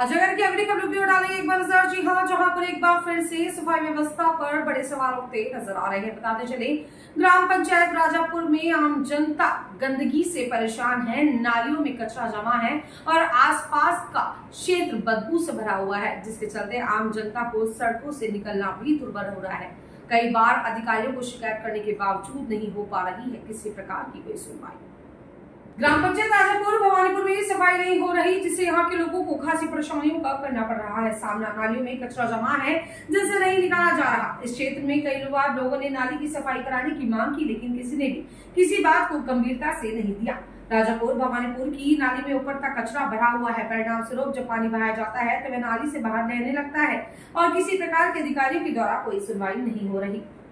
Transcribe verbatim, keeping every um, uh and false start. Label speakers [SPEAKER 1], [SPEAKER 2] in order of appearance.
[SPEAKER 1] अजगर की अगली खबरों की ओर डालेंगे एक बार नजर। जी हाँ, जहां पर एक बार फिर से सफाई व्यवस्था पर बड़े सवाल उठते नजर आ रहे हैं। बताते चले, ग्राम पंचायत राजापुर में आम जनता गंदगी से परेशान है। नालियों में कचरा जमा है और आसपास का क्षेत्र बदबू से भरा हुआ है, जिसके चलते आम जनता को सड़कों से निकलना भी दुर्भर हो रहा है। कई बार अधिकारियों को शिकायत करने के बावजूद नहीं हो पा रही है किसी प्रकार की कोई सुनवाई। ग्राम पंचायत राजापुर भवानीपुर में सफाई नहीं हो रही, जिससे यहाँ के लोगों को खासी परेशानियों का करना पड़ रहा है सामना। नालियों में कचरा जमा है जिसे नहीं निकाला जा रहा। इस क्षेत्र में कई बार लोगों ने नाली की सफाई कराने की मांग की, लेकिन किसी ने भी किसी बात को गंभीरता से नहीं दिया। राजापुर भवानीपुर की नाली में ऊपर तक कचरा भरा हुआ है। परिणाम स्वरूप जब पानी बहाया जाता है तो वह नाली से बाहर बहने लगता है और किसी प्रकार के अधिकारियों के द्वारा कोई सुनवाई नहीं हो रही।